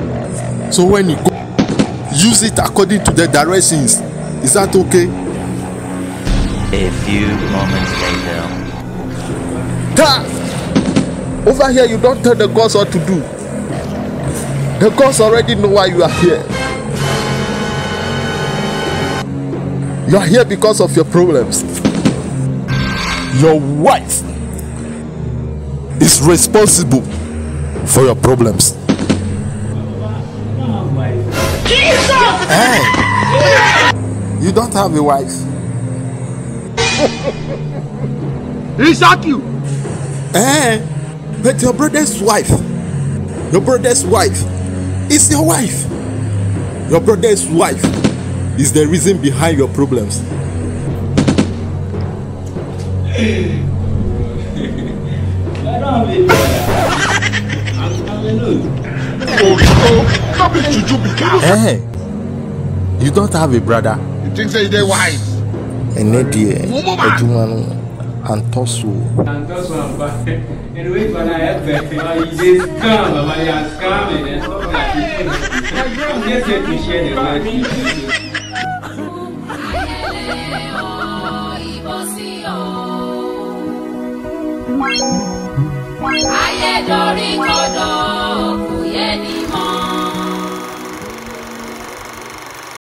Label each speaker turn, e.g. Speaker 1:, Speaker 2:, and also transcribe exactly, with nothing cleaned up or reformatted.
Speaker 1: So when you go, use it according to the directions. Is that okay?
Speaker 2: A few moments later.
Speaker 1: Ta! Over here, you don't tell the gods what to do. The gods already know why you are here. You are here because of your problems. Your wife is responsible for your problems. Hey, you don't have a wife.
Speaker 3: He shot you.
Speaker 1: Eh, but your brother's wife, your brother's wife is your wife. Your brother's wife is the reason behind your problems.
Speaker 4: I don't have a
Speaker 1: Eh, you don't have a brother.
Speaker 3: You think say they wise?
Speaker 1: And a dear, a human and tosso.
Speaker 4: And those one, but anyway, when I have that, I just come, but I am coming and all that. I'm just here to share the life. Ayé dorí kodò kò yẹ ni.